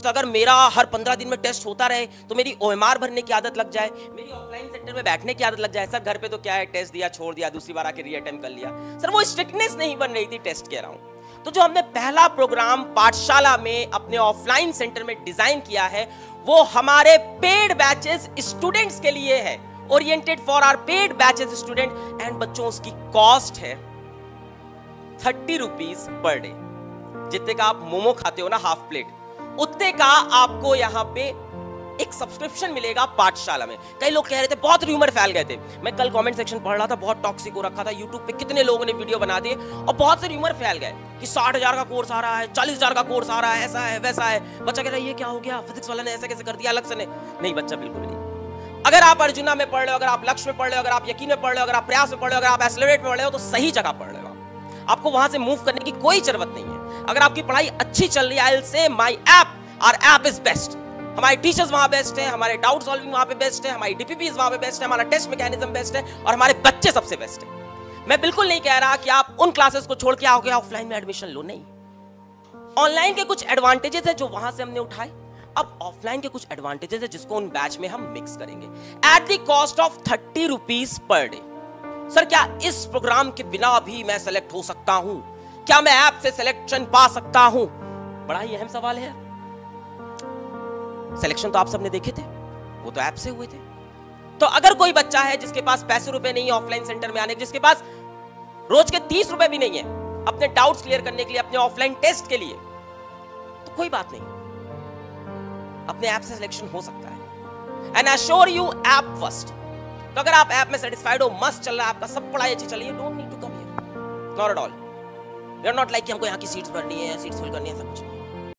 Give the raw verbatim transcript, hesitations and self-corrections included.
सोचता अगर मेरा हर पंद्रह दिन में टेस्ट होता रहे तो मेरी ओएमआर भरने की आदत लग जाए, मेरी ऑफलाइन सेंटर में बैठने की आदत लग जाए। सर घर पे तो क्या है, टेस्ट दिया छोड़ दिया, दूसरी बार आके रीअटेम्प्ट कर लिया। सर वो स्ट्रिक्टनेस नहीं बन रही थी, टेस्ट कह रहा हूं। तो जो हमने पहला प्रोग्राम पाठशाला में अपने ऑफलाइन सेंटर में डिजाइन किया है वो हमारे पेड बैचेस स्टूडेंट्स के लिए है, oriented for our paid batches student. And बच्चों उसकी कॉस्ट है थर्टी रुपीज पर डे। जितने का आप मोमो खाते हो ना हाफ प्लेट, उतने का आपको यहाँ पे एक सब्सक्रिप्शन मिलेगा पाठशाला में। कई लोग कह रहे थे, बहुत र्यूमर फैल गए थे। मैं कल कमेंट सेक्शन पढ़ रहा था, बहुत टॉक्सिक हो रखा था यूट्यूब पे, कितने लोगों ने वीडियो बना दिए और बहुत से र्यूमर फैल गए कि साठ हजार का कोर्स आ रहा है, चालीस हजार का कोर्स आ रहा है, ऐसा है वैसा है। बच्चा कह रहा है ये क्या हो गया, फिजिक्स वाला ने ऐसा कैसे कर दिया, अलग से ने नहीं। बच्चा बिल्कुल नहीं। अगर आप अर्जुना में पढ़ रहे हो, अगर आप लक्ष्य में पढ़ रहे हो, अगर आप यकीन में पढ़ रहे हो, अगर आप प्रयास में पढ़ रहे हो, अगर आप एक्सेलरेट में पढ़ रहे हो, तो सही जगह पढ़ रहे हो। आपको वहां से मूव करने की कोई जरूरत नहीं है। अगर आपकी पढ़ाई अच्छी चल रही है, I will say my app, our app is best. हमारे टीचर्स वहां बेस्ट हैं, हमारे डाउट सॉल्विंग वहां पे बेस्ट है, हमारी डीपीपीज वहां पे बेस्ट है, हमारा टेस्ट मैकेनिज्म बेस्ट है और हमारे बच्चे सबसे बेस्ट है। मैं बिल्कुल नहीं कह रहा कि आप उन क्लासेस को छोड़ के आओगे ऑफलाइन में एडमिशन लो, नहीं। ऑनलाइन के कुछ एडवांटेजेस है जो वहां से हमने उठाए, अब ऑफलाइन के कुछ एडवांटेजेस है जिसको उन बैच में हम मिक्स करेंगे at the cost of thirty rupees per day. Sir क्या इस प्रोग्राम के बिना भी मैं सेलेक्ट हो सकता हूं? क्या मैं ऐप से सिलेक्शन पा सकता हूं? बड़ा ही अहम सवाल है। सिलेक्शन तो आप सबने देखे थे, वो तो ऐप से हुए थे। तो अगर कोई बच्चा है जिसके पास पैसे रुपए नहीं है ऑफलाइन सेंटर में आने के, जिसके पास रोज के तीस रुपए भी नहीं है अपने डाउट्स क्लियर करने के लिए, अपने ऑफलाइन टेस्ट के लिए, तो कोई बात नहीं, अपने ऐप से सिलेक्शन हो सकता है। And assure you app first. तो अगर आप ऐप में सेटिस्फाइड हो, मस्त चल रहा है आपका, सब पढ़ाई अच्छी चल रही है, don't need to come here, not at all. We are not like कि हमको यहाँ की सीट्स भरनी है, सीट्स फिल करनी है, सब कुछ नहीं।